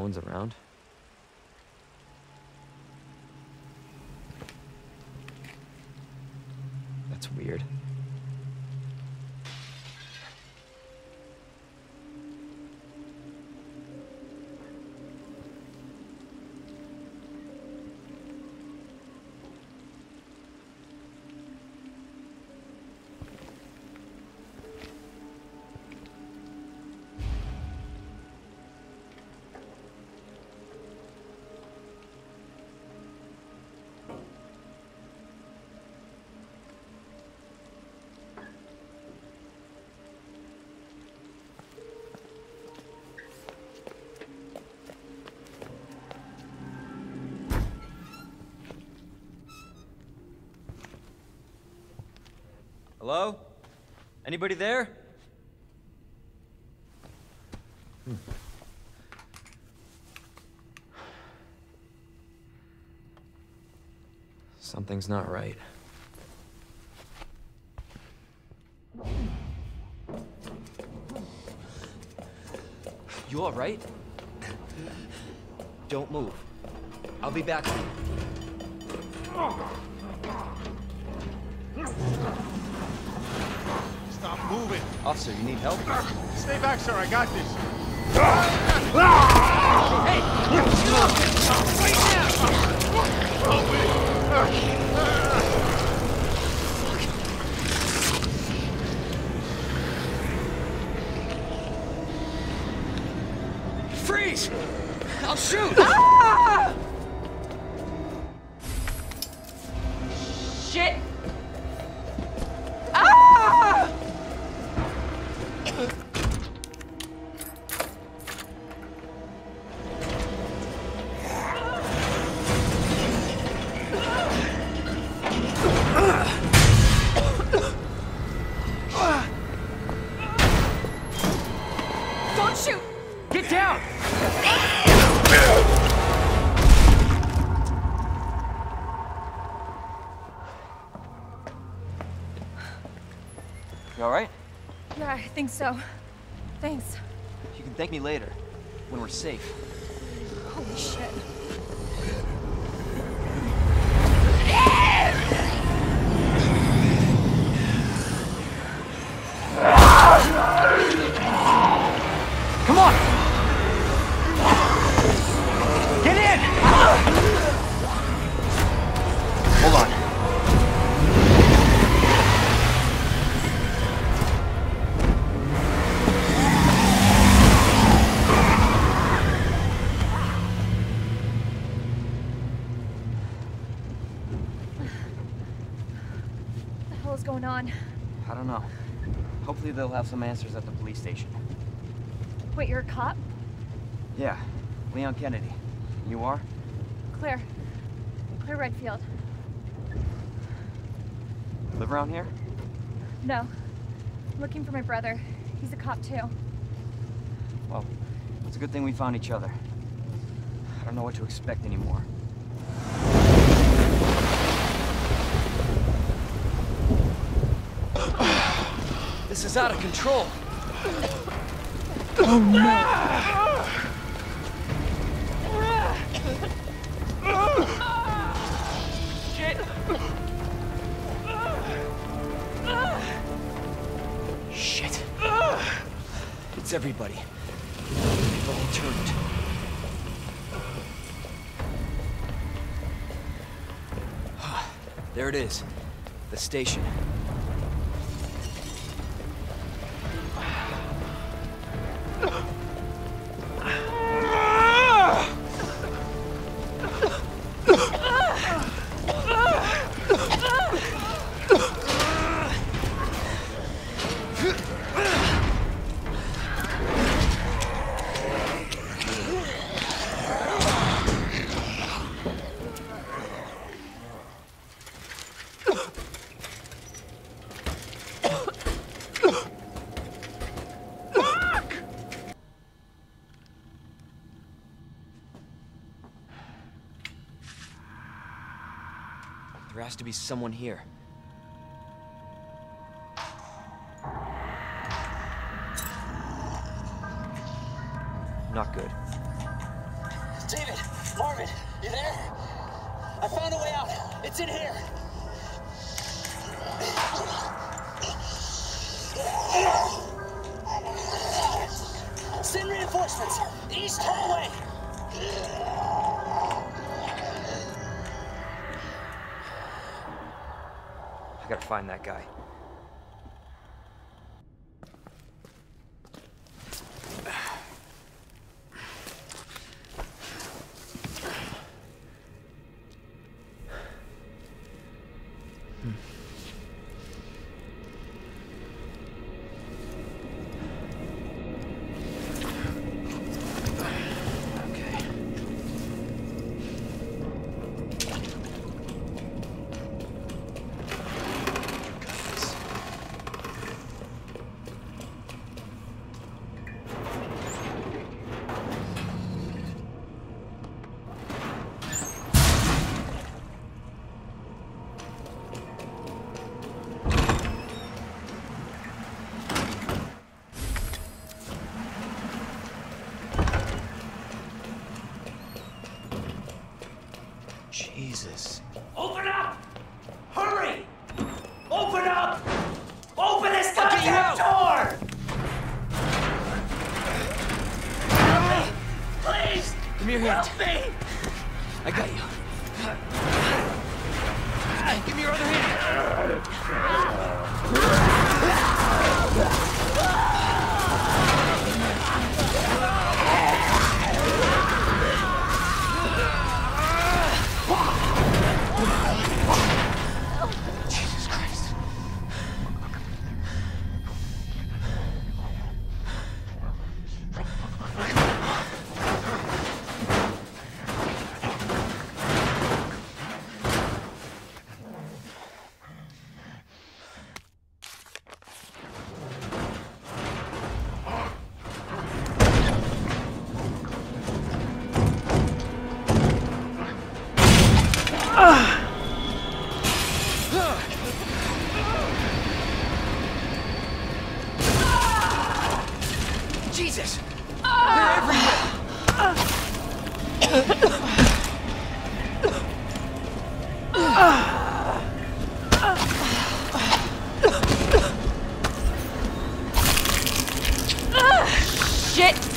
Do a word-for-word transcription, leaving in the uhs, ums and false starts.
one's around. That's weird. Hello? Anybody there? Hmm. Something's not right. You all right? Don't move. I'll be back for you. Stop moving. Officer, you need help? Stay back, sir. I got this. Hey! Right now! Freeze! I'll shoot! Ah! Shit! Ah! Don't shoot! Get down! You alright? Yeah, I think so. Thanks. You can thank me later, when we're safe. Holy shit. Come on! Get in! Hold on. What the hell is going on? I don't know. Hopefully they'll have some answers at the police station. Wait, you're a cop? Yeah, Leon Kennedy. You are? Claire. Claire Redfield. Live around here? No. I'm looking for my brother. He's a cop too. Well, it's a good thing we found each other. I don't know what to expect anymore. This is out of control. Oh no! Shit! Shit. It's everybody. They've all turned. There it is. The station. There has to be someone here. Not good. David, Marvin, you there? I found a way out. It's in here. Send reinforcements. East, turn away. I gotta find that guy. Jesus. Open up! Hurry! Open up! Open this I'll get you goddamn out. door! Help me! Please! Give me your hand. Help me! I got you. Give me your other hand. Jesus Christ. Jesus! They're everywhere! Shit!